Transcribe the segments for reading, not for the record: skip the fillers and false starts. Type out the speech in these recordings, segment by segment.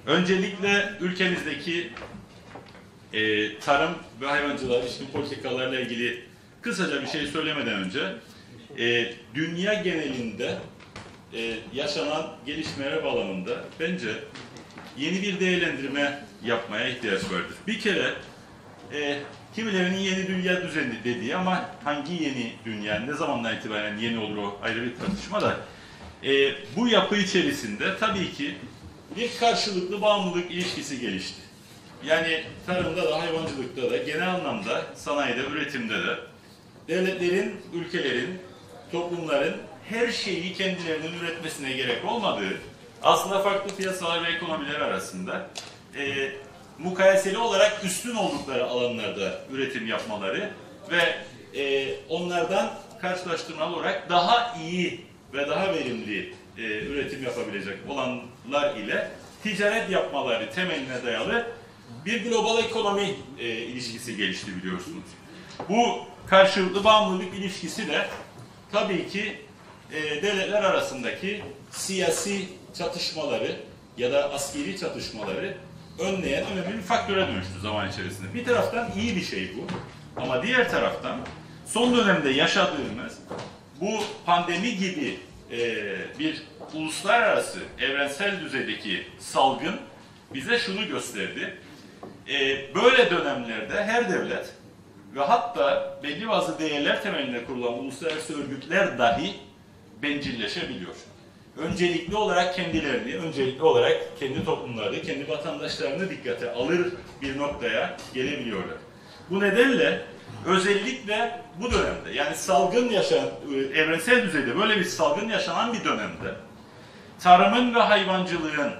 Öncelikle ülkemizdeki tarım ve hayvancılığa ilişkin politikalarla ilgili kısaca bir şey söylemeden önce dünya genelinde yaşanan gelişmeler bağlamında bence yeni bir değerlendirme yapmaya ihtiyaç vardır. Bir kere kimilerinin yeni dünya düzeni dediği ama hangi yeni dünya, ne zamandan itibaren yeni olur o ayrı bir tartışma da bu yapı içerisinde tabii ki bir karşılıklı bağımlılık ilişkisi gelişti. Yani tarımda da hayvancılıkta da genel anlamda sanayide, üretimde de devletlerin, ülkelerin, toplumların her şeyi kendilerinin üretmesine gerek olmadığı, aslında farklı piyasalar ve ekonomiler arasında mukayeseli olarak üstün oldukları alanlarda üretim yapmaları ve onlardan karşılaştırmalı olarak daha iyi ve daha verimli üretim yapabilecek olanlar ile ticaret yapmaları temeline dayalı bir global ekonomi ilişkisi gelişti biliyorsunuz. Bu karşılıklı bağımlılık ilişkisi de tabii ki devletler arasındaki siyasi çatışmaları ya da askeri çatışmaları önleyen önemli bir faktöre dönüştü zaman içerisinde. Bir taraftan iyi bir şey bu ama diğer taraftan son dönemde yaşadığımız bu pandemi gibi bir uluslararası, evrensel düzeydeki salgın bize şunu gösterdi. Böyle dönemlerde her devlet ve hatta belli bazı değerler temelinde kurulan uluslararası örgütler dahi bencilleşebiliyor. Öncelikli olarak kendilerini, öncelikli olarak kendi toplumlarını, kendi vatandaşlarını dikkate alır bir noktaya gelebiliyorlar. Bu nedenle özellikle bu dönemde, yani salgın evrensel düzeyde böyle bir salgın yaşanan bir dönemde tarımın ve hayvancılığın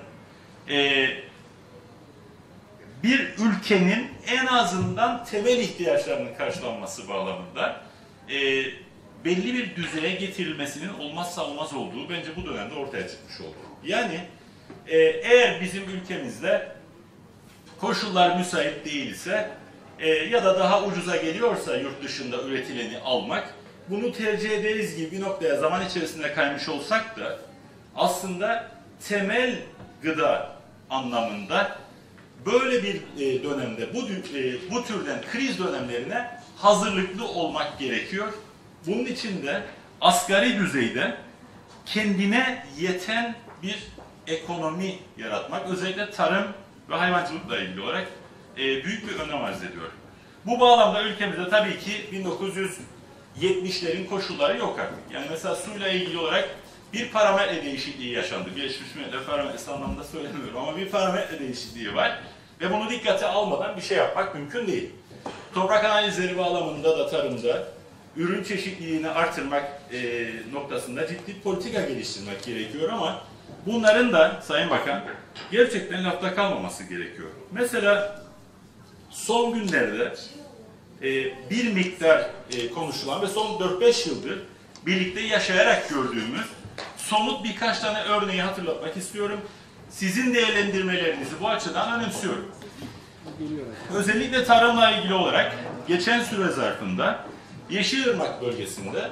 bir ülkenin en azından temel ihtiyaçlarının karşılanması bağlamında belli bir düzeye getirilmesinin olmazsa olmaz olduğu bence bu dönemde ortaya çıkmış oldu. Yani eğer bizim ülkemizde koşullar müsait değilse ya da daha ucuza geliyorsa yurt dışında üretileni almak, bunu tercih ederiz gibi bir noktaya zaman içerisinde kaymış olsak da aslında temel gıda anlamında böyle bir dönemde bu türden kriz dönemlerine hazırlıklı olmak gerekiyor. Bunun için de asgari düzeyde kendine yeten bir ekonomi yaratmak, özellikle tarım ve hayvancılıkla ilgili olarak büyük bir önem arz ediyor. Bu bağlamda ülkemizde tabii ki 1970'lerin koşulları yok artık. Yani mesela suyla ilgili olarak bir parametre değişikliği yaşandı. Birleşmiş Milletler parametresi anlamında söylemiyorum ama bir parametre değişikliği var. Ve bunu dikkate almadan bir şey yapmak mümkün değil. Toprak analizleri bağlamında da tarımda ürün çeşitliliğini artırmak noktasında ciddi politika geliştirmek gerekiyor ama bunların da Sayın Bakan gerçekten lafta kalmaması gerekiyor. Mesela son günlerde bir miktar konuşulan ve son 4-5 yıldır birlikte yaşayarak gördüğümüz somut birkaç tane örneği hatırlatmak istiyorum. Sizin değerlendirmelerinizi bu açıdan önemsiyorum. Özellikle tarımla ilgili olarak geçen süre zarfında Yeşilırmak bölgesinde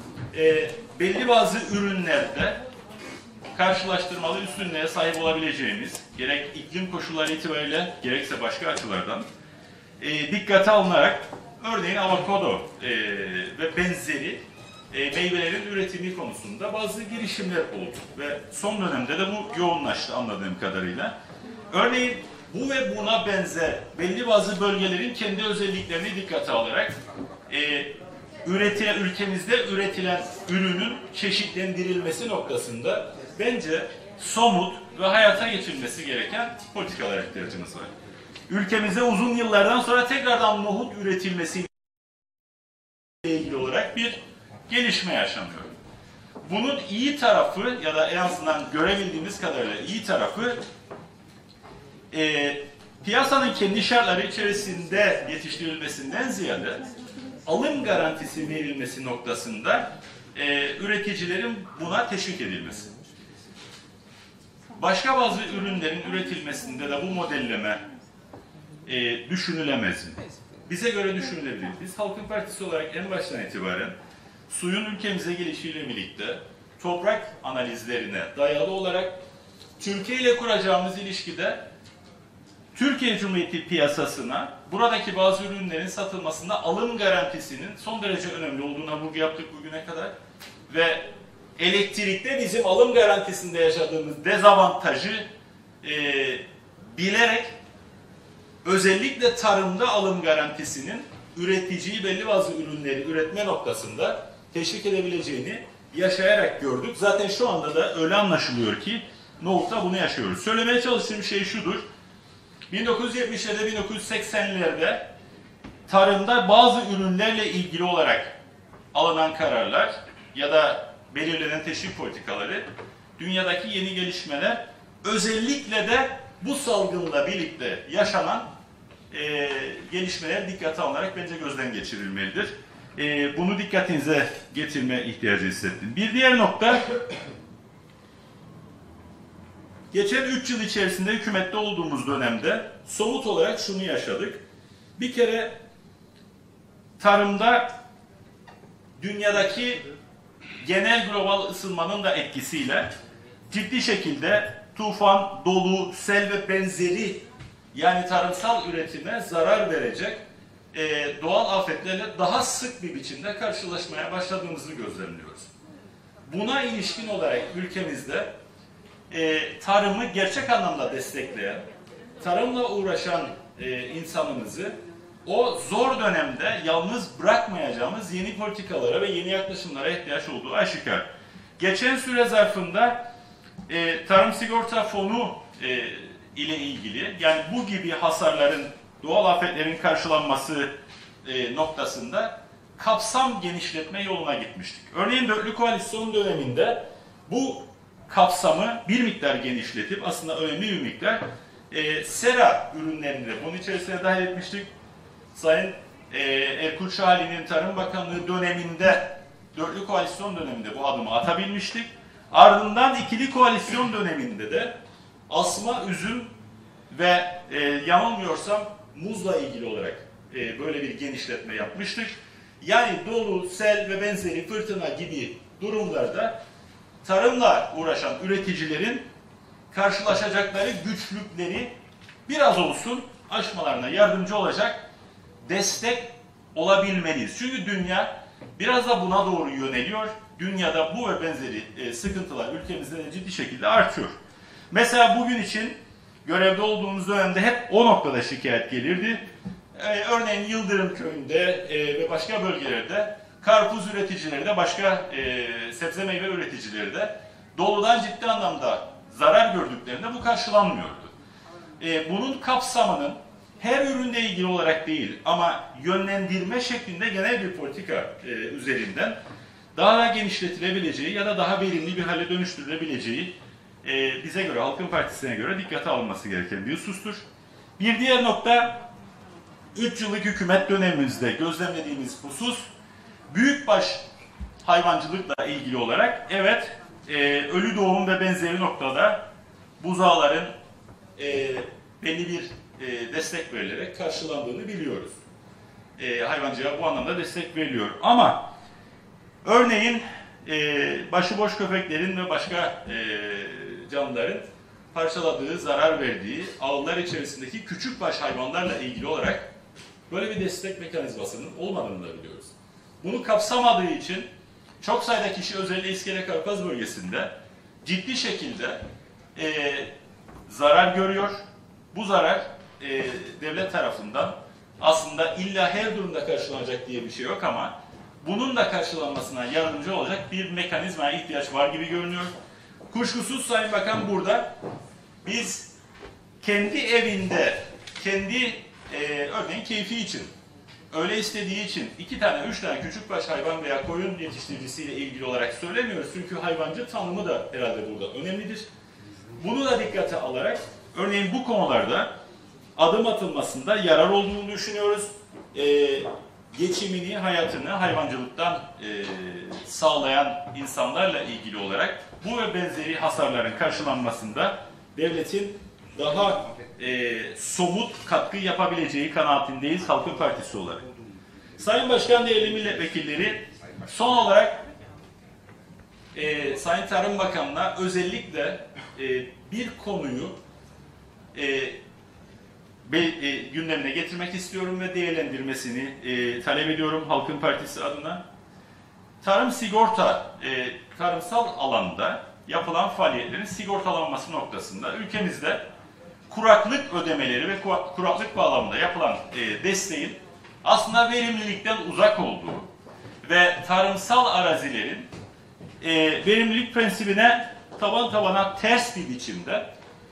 belli bazı ürünlerde karşılaştırmalı üstünlüğe sahip olabileceğimiz, gerek iklim koşulları itibariyle gerekse başka açılardan dikkate alınarak örneğin avokado ve benzeri meyvelerin üretimi konusunda bazı girişimler oldu ve son dönemde de bu yoğunlaştı anladığım kadarıyla. Örneğin bu ve buna benzer belli bazı bölgelerin kendi özelliklerini dikkate alarak ülkemizde üretilen ürünün çeşitlendirilmesi noktasında bence somut ve hayata geçirilmesi gereken politikalara ihtiyacımız var. Ülkemizde uzun yıllardan sonra tekrardan nohut üretilmesiyle ilgili olarak bir gelişme yaşanıyor. Bunun iyi tarafı ya da en azından görebildiğimiz kadarıyla iyi tarafı piyasanın kendi şartları içerisinde yetiştirilmesinden ziyade alım garantisi verilmesi noktasında üreticilerin buna teşvik edilmesi. Başka bazı ürünlerin üretilmesinde de bu modelleme düşünülemez mi? Bize göre düşünülebilir. Biz Halkın Partisi olarak en baştan itibaren suyun ülkemize gelişiyle birlikte toprak analizlerine dayalı olarak Türkiye ile kuracağımız ilişkide Türkiye Cumhuriyeti piyasasına buradaki bazı ürünlerin satılmasında alım garantisinin son derece önemli olduğuna vurgu yaptık bugüne kadar. Ve elektrikte bizim alım garantisinde yaşadığımız dezavantajı bilerek özellikle tarımda alım garantisinin üreticiyi belli bazı ürünleri üretme noktasında teşvik edebileceğini yaşayarak gördük. Zaten şu anda da öyle anlaşılıyor ki nohutta bunu yaşıyoruz. Söylemeye çalıştığım şey şudur. 1970'lerde, 1980'lerde tarımda bazı ürünlerle ilgili olarak alınan kararlar ya da belirlenen teşvik politikaları, dünyadaki yeni gelişmeler, özellikle de bu salgınla birlikte yaşanan gelişmeler dikkate alınarak bence gözden geçirilmelidir. Bunu dikkatinize getirme ihtiyacı hissettim. Bir diğer nokta, geçen 3 yıl içerisinde hükümette olduğumuz dönemde somut olarak şunu yaşadık. Bir kere tarımda dünyadaki genel global ısınmanın da etkisiyle ciddi şekilde tufan, dolu, sel ve benzeri yani tarımsal üretime zarar verecek doğal afetlerle daha sık bir biçimde karşılaşmaya başladığımızı gözlemliyoruz. Buna ilişkin olarak ülkemizde tarımı gerçek anlamda destekleyen, tarımla uğraşan insanımızı o zor dönemde yalnız bırakmayacağımız yeni politikalara ve yeni yaklaşımlara ihtiyaç olduğu aşikar. Geçen süre zarfında Tarım Sigorta Fonu ile ilgili, yani bu gibi hasarların, doğal afetlerin karşılanması noktasında kapsam genişletme yoluna gitmiştik. Örneğin Dörtlü Koalisyon döneminde bu kapsamı bir miktar genişletip, aslında önemli bir miktar, sera ürünlerini de bunun içerisine dahil etmiştik. Sayın Erkut Şahali'nin Tarım Bakanlığı döneminde, Dörtlü Koalisyon döneminde bu adımı atabilmiştik. Ardından ikili koalisyon döneminde de asma, üzüm ve yanılmıyorsam muzla ilgili olarak böyle bir genişletme yapmıştık. Yani dolu, sel ve benzeri fırtına gibi durumlarda tarımla uğraşan üreticilerin karşılaşacakları güçlükleri biraz olsun aşmalarına yardımcı olacak destek olabilmeliyiz. Çünkü dünya biraz da buna doğru yöneliyor. Dünyada bu ve benzeri sıkıntılar ülkemizde de ciddi şekilde artıyor. Mesela bugün için görevde olduğumuz dönemde hep o noktada şikayet gelirdi. Örneğin Yıldırım Köyü'nde ve başka bölgelerde karpuz üreticileri de başka sebze meyve üreticileri de doludan ciddi anlamda zarar gördüklerinde bu karşılanmıyordu. Bunun kapsamının her ürünle ilgili olarak değil ama yönlendirme şeklinde genel bir politika üzerinden daha da genişletilebileceği ya da daha verimli bir hale dönüştürülebileceği bize göre, Halkın Partisi'ne göre dikkate alınması gereken bir husustur. Bir diğer nokta, 3 yıllık hükümet dönemimizde gözlemlediğimiz husus, büyükbaş hayvancılıkla ilgili olarak evet ölü doğum ve benzeri noktada buzağların belli bir destek verilerek karşılandığını biliyoruz. Hayvancılığa bu anlamda destek veriliyor. Ama örneğin başıboş köpeklerin ve başka canlıların parçaladığı, zarar verdiği ağlar içerisindeki küçükbaş hayvanlarla ilgili olarak böyle bir destek mekanizmasının olmadığını da biliyoruz. Bunu kapsamadığı için çok sayıda kişi özellikle İskele Kafkas bölgesinde ciddi şekilde zarar görüyor. Bu zarar devlet tarafından aslında illa her durumda karşılanacak diye bir şey yok ama bunun da karşılanmasına yardımcı olacak bir mekanizmaya ihtiyaç var gibi görünüyor. Kuşkusuz Sayın Bakan burada biz kendi evinde, kendi örneğin keyfi için, öyle istediği için 2 tane, 3 tane küçükbaş hayvan veya koyun yetiştiricisiyle ilgili olarak söylemiyoruz. Çünkü hayvancı tanımı da herhalde burada önemlidir. Bunu da dikkate alarak örneğin bu konularda adım atılmasında yarar olduğunu düşünüyoruz. Geçimini, hayatını hayvancılıktan sağlayan insanlarla ilgili olarak bu ve benzeri hasarların karşılanmasında devletin daha somut katkı yapabileceği kanaatindeyiz Halkın Partisi olarak. Sayın Başkan, değerli milletvekilleri, son olarak Sayın Tarım Bakanı'na özellikle bir konuyu gündemine getirmek istiyorum ve değerlendirmesini talep ediyorum Halkın Partisi adına. Tarım sigorta, tarımsal alanda yapılan faaliyetlerin sigortalanması noktasında ülkemizde kuraklık ödemeleri ve kuraklık bağlamında yapılan desteğin aslında verimlilikten uzak olduğu ve tarımsal arazilerin verimlilik prensibine taban tabana ters bir biçimde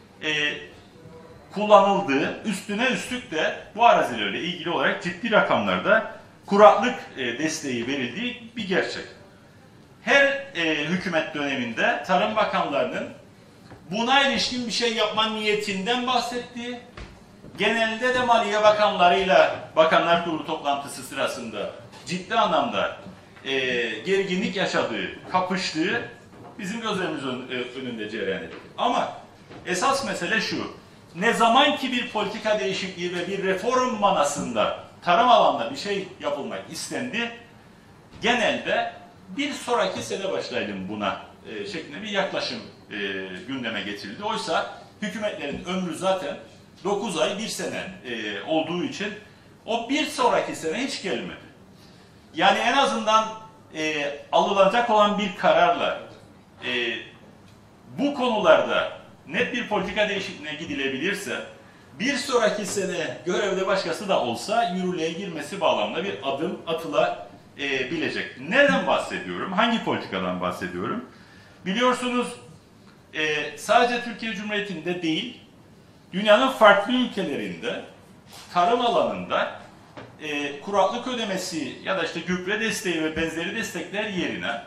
kullanıldığı, üstüne üstlük de bu arazilerle ilgili olarak ciddi rakamlarda kuraklık desteği verildiği bir gerçek. Her hükümet döneminde Tarım Bakanlarının buna ilişkin bir şey yapma niyetinden bahsettiği, genelde de Maliye Bakanlarıyla Bakanlar Kurulu toplantısı sırasında ciddi anlamda gerginlik yaşadığı, kapıştığı bizim gözlerimizin önünde cereyan ediyor. Ama esas mesele şu, ne zaman ki bir politika değişikliği ve bir reform manasında tarım alanında bir şey yapılmak istendi, genelde bir sonraki sene başlayalım buna şeklinde bir yaklaşım gündeme getirildi. Oysa hükümetlerin ömrü zaten 9 ay 1 sene olduğu için o bir sonraki sene hiç gelmedi. Yani en azından alınacak olan bir kararla bu konularda net bir politika değişikliğine gidilebilirse bir sonraki sene görevde başkası da olsa yürürlüğe girmesi bağlamında bir adım atılabilecek. Nereden bahsediyorum? Hangi politikadan bahsediyorum? Biliyorsunuz sadece Türkiye Cumhuriyeti'nde değil, dünyanın farklı ülkelerinde tarım alanında kuraklık ödemesi ya da işte gübre desteği ve benzeri destekler yerine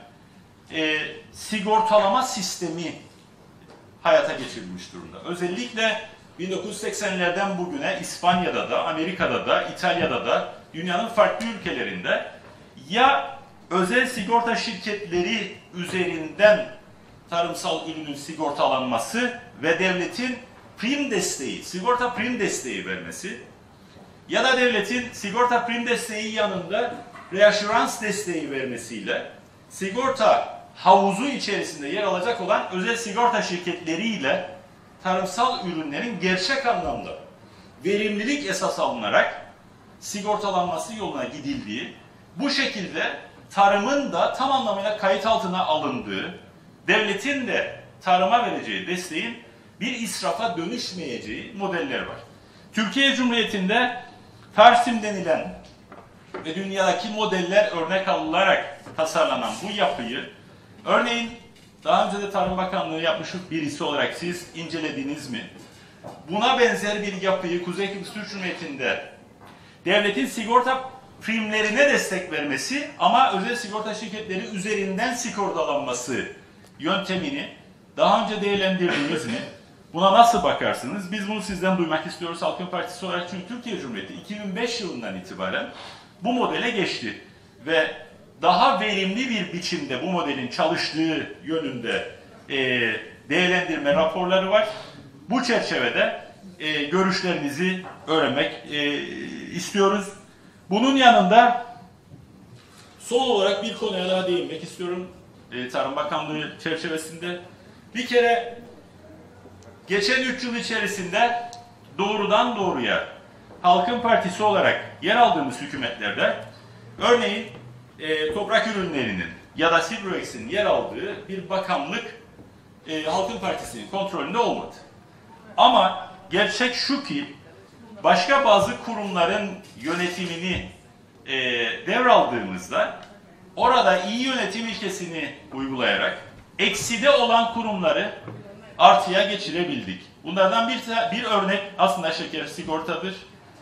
sigortalama sistemi hayata geçirilmiş durumda. Özellikle 1980'lerden bugüne İspanya'da da, Amerika'da da, İtalya'da da, dünyanın farklı ülkelerinde ya özel sigorta şirketleri üzerinden tarımsal ürünün sigortalanması ve devletin prim desteği, sigorta prim desteği vermesi ya da devletin sigorta prim desteği yanında reassurans desteği vermesiyle sigorta havuzu içerisinde yer alacak olan özel sigorta şirketleriyle tarımsal ürünlerin gerçek anlamda verimlilik esas alınarak sigortalanması yoluna gidildiği, bu şekilde tarımın da tam anlamıyla kayıt altına alındığı, devletin de tarıma vereceği desteğin bir israfa dönüşmeyeceği modeller var. Türkiye Cumhuriyeti'nde Tarsim denilen ve dünyadaki modeller örnek alınarak tasarlanan bu yapıyı, örneğin daha önce de Tarım Bakanlığı yapmış birisi olarak siz incelediniz mi? Buna benzer bir yapıyı Kuzey Kıbrıs Türk Cumhuriyeti'nde devletin sigorta primlerine destek vermesi ama özel sigorta şirketleri üzerinden sigortalanması yöntemini daha önce değerlendirdiniz mi? Buna nasıl bakarsınız? Biz bunu sizden duymak istiyoruz Halkın Partisi olarak, çünkü Türkiye Cumhuriyeti 2005 yılından itibaren bu modele geçti ve daha verimli bir biçimde bu modelin çalıştığı yönünde değerlendirme raporları var. Bu çerçevede görüşlerinizi öğrenmek istiyoruz. Bunun yanında son olarak bir konuya daha değinmek istiyorum Tarım Bakanlığı çerçevesinde. Bir kere geçen 3 yıl içerisinde doğrudan doğruya Halkın Partisi olarak yer aldığımız hükümetlerde örneğin toprak ürünlerinin ya da Sibrex'in yer aldığı bir bakanlık Halkın Partisi'nin kontrolünde olmadı. Ama gerçek şu ki başka bazı kurumların yönetimini devraldığımızda orada iyi yönetim ilkesini uygulayarak ekside olan kurumları artıya geçirebildik. Bunlardan bir örnek aslında şeker sigortadır.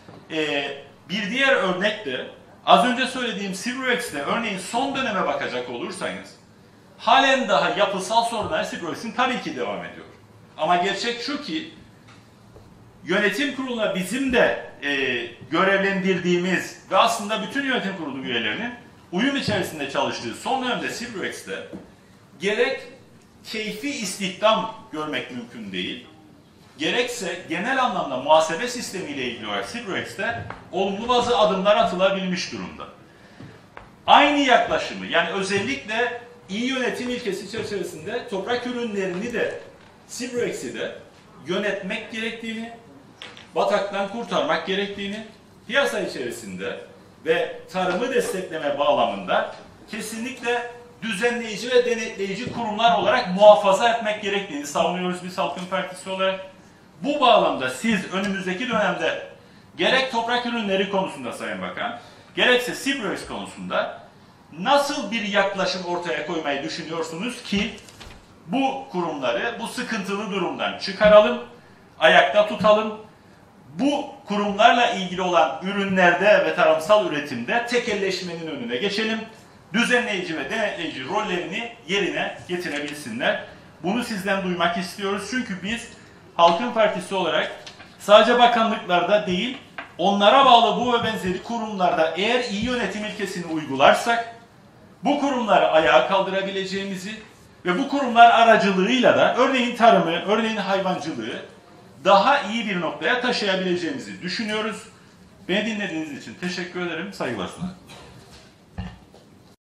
Bir diğer örnek de az önce söylediğim Sibrex'te örneğin son döneme bakacak olursanız halen daha yapısal sorunlar Sibrex'in tabii ki devam ediyor. Ama gerçek şu ki yönetim kuruluna bizim de görevlendirdiğimiz ve aslında bütün yönetim kurulu üyelerinin uyum içerisinde çalıştığı son dönemde Sibrex'te gerek keyfi istihdam görmek mümkün değil, gerekse genel anlamda muhasebe sistemiyle ilgili olarak Sibrex'te olumlu bazı adımlar atılabilmiş durumda. Aynı yaklaşımı, yani özellikle iyi yönetim ilkesi çerçevesinde toprak ürünlerini de Sibrex'i de yönetmek gerektiğini, bataktan kurtarmak gerektiğini, piyasa içerisinde ve tarımı destekleme bağlamında kesinlikle düzenleyici ve denetleyici kurumlar olarak muhafaza etmek gerektiğini savunuyoruz biz Halkın Partisi olarak. Bu bağlamda siz önümüzdeki dönemde gerek toprak ürünleri konusunda Sayın Bakan, gerekse Sibrex konusunda nasıl bir yaklaşım ortaya koymayı düşünüyorsunuz ki bu kurumları bu sıkıntılı durumdan çıkaralım, ayakta tutalım, bu kurumlarla ilgili olan ürünlerde ve tarımsal üretimde tekelleşmenin önüne geçelim, düzenleyici ve denetleyici rollerini yerine getirebilsinler. Bunu sizden duymak istiyoruz çünkü biz Halkın Partisi olarak sadece bakanlıklarda değil, onlara bağlı bu ve benzeri kurumlarda eğer iyi yönetim ilkesini uygularsak, bu kurumları ayağa kaldırabileceğimizi ve bu kurumlar aracılığıyla da örneğin tarımı, örneğin hayvancılığı daha iyi bir noktaya taşıyabileceğimizi düşünüyoruz. Beni dinlediğiniz için teşekkür ederim. Saygılar sunarım.